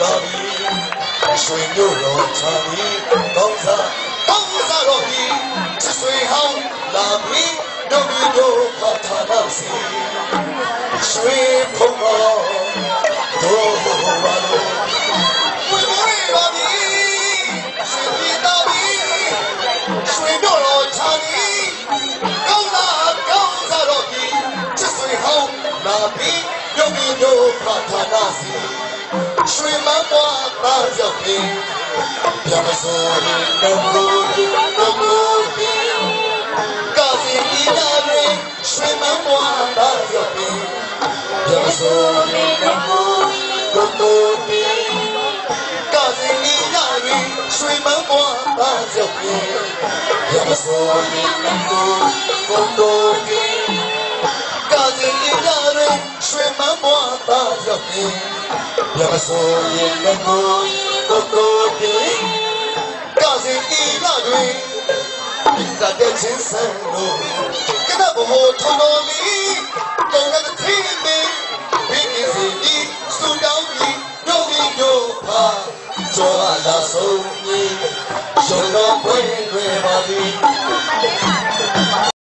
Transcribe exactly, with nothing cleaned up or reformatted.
ပါပြီရွှေမျိုးတော်ချာပြီကောင်းစားကောင်းစားတော့ပြီရွှေဟောင်းလာပြီတို့ဒီတို့ဖတ်ထားပါစီရွှေဖုံတော်တို့ဘာလို့ဝိမွေးပါပြီရွှေပြည်တော်ပြီရွှေမျိုးတော်ချာပြီကောင်းစားကောင်းစားတော့ပြီရွှေဟောင်းလာပြီတို့ဒီတို့ဖတ်ထားပါစီရွှေမန်းပွားသားရောက်ပြီပြမစိုးရင်တော့လို့တော့လို့ကာစီဒီနာရီရွှေမန်းပွားသားရောက်ပြီပြမစိုးရင်တော့လို့တော့ကာစီဒီနာရီရွှေမန်းပွားသားရောက်ပြီပြမစိုးရင်တော့လို့ကာစီဒီနာရီရွှေမန်းပွားသားရောက်ပြီပြမစိုးရင်တော့ကိုကိုပြေကာစီတီလာတွေဒီကတဲ့ချင်းစံလို့ကနဘဘထုံတော်လီတောင်းတဲ့သိမင်းဘင်းစီဒီစူတောင်းပြီးညို့ပြီးညို့ဖာကျော်လာဆုံးကြီးရုံတော်ခွေတွေပါပြီ